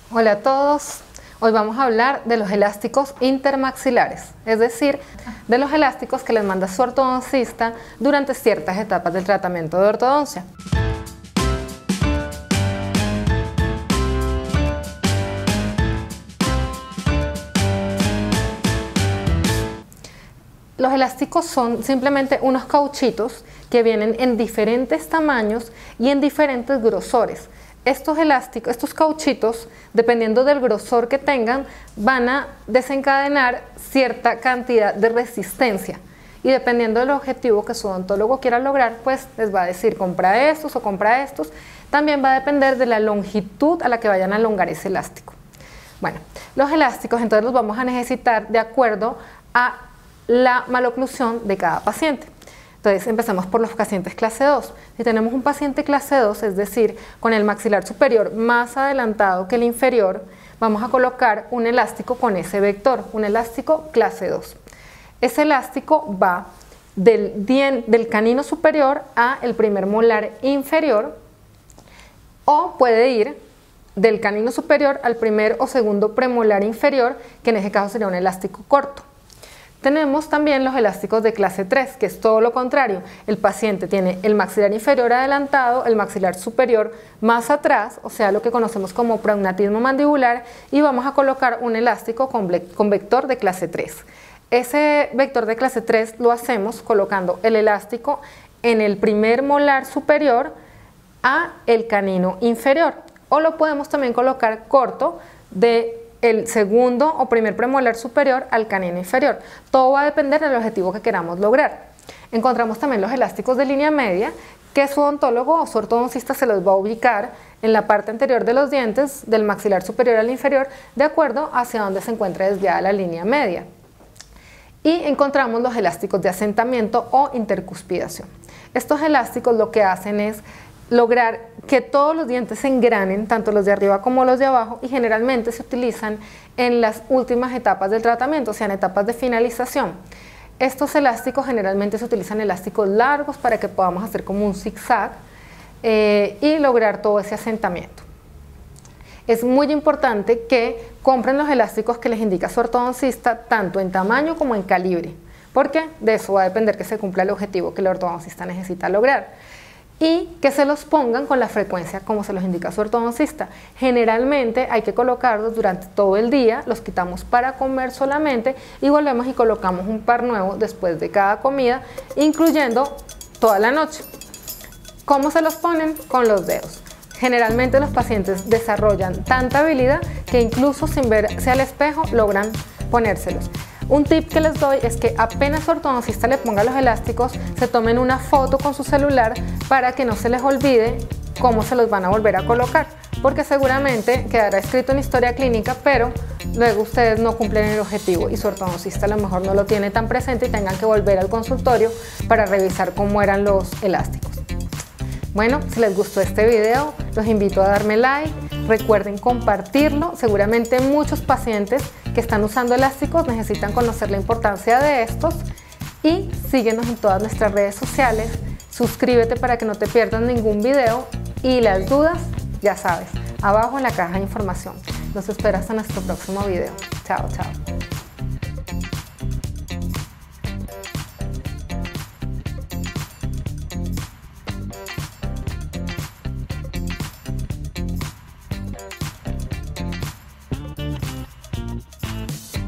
Hola a todos, hoy vamos a hablar de los elásticos intermaxilares, es decir, de los elásticos que les manda su ortodoncista durante ciertas etapas del tratamiento de ortodoncia. Los elásticos son simplemente unos cauchitos que vienen en diferentes tamaños y en diferentes grosores. Estos elásticos, estos cauchitos, dependiendo del grosor que tengan, van a desencadenar cierta cantidad de resistencia. Y dependiendo del objetivo que su odontólogo quiera lograr, pues les va a decir compra estos o compra estos. También va a depender de la longitud a la que vayan a elongar ese elástico. Bueno, los elásticos entonces los vamos a necesitar de acuerdo a la maloclusión de cada paciente. Entonces empezamos por los pacientes clase 2. Si tenemos un paciente clase 2, es decir, con el maxilar superior más adelantado que el inferior, vamos a colocar un elástico con ese vector, un elástico clase 2. Ese elástico va del canino superior a el primer molar inferior, o puede ir del canino superior al primer o segundo premolar inferior, que en ese caso sería un elástico corto. Tenemos también los elásticos de clase 3, que es todo lo contrario. El paciente tiene el maxilar inferior adelantado, el maxilar superior más atrás, o sea, lo que conocemos como prognatismo mandibular, y vamos a colocar un elástico con vector de clase 3. Ese vector de clase 3 lo hacemos colocando el elástico en el primer molar superior a el canino inferior, o lo podemos también colocar corto de el segundo o primer premolar superior al canino inferior. Todo va a depender del objetivo que queramos lograr. Encontramos también los elásticos de línea media, que su odontólogo o su ortodoncista se los va a ubicar en la parte anterior de los dientes, del maxilar superior al inferior, de acuerdo hacia donde se encuentra desviada la línea media. Y encontramos los elásticos de asentamiento o intercuspidación. Estos elásticos lo que hacen es lograr que todos los dientes se engranen, tanto los de arriba como los de abajo, y generalmente se utilizan en las últimas etapas del tratamiento, o sea, en etapas de finalización. Estos elásticos generalmente se utilizan elásticos largos para que podamos hacer como un zigzag y lograr todo ese asentamiento. Es muy importante que compren los elásticos que les indica su ortodoncista, tanto en tamaño como en calibre, porque de eso va a depender que se cumpla el objetivo que el ortodoncista necesita lograr. Y que se los pongan con la frecuencia como se los indica su ortodoncista. Generalmente hay que colocarlos durante todo el día, los quitamos para comer solamente y volvemos y colocamos un par nuevo después de cada comida, incluyendo toda la noche. ¿Cómo se los ponen? Con los dedos. Generalmente los pacientes desarrollan tanta habilidad que incluso sin verse al espejo logran ponérselos. Un tip que les doy es que apenas su ortodoncista le ponga los elásticos, se tomen una foto con su celular para que no se les olvide cómo se los van a volver a colocar, porque seguramente quedará escrito en historia clínica, pero luego ustedes no cumplen el objetivo y su ortodoncista a lo mejor no lo tiene tan presente y tengan que volver al consultorio para revisar cómo eran los elásticos. Bueno, si les gustó este video, los invito a darme like, recuerden compartirlo. Seguramente muchos pacientes que están usando elásticos necesitan conocer la importancia de estos, y síguenos en todas nuestras redes sociales, suscríbete para que no te pierdas ningún video, y las dudas, ya sabes, abajo en la caja de información. Los espero hasta nuestro próximo video. Chao, chao.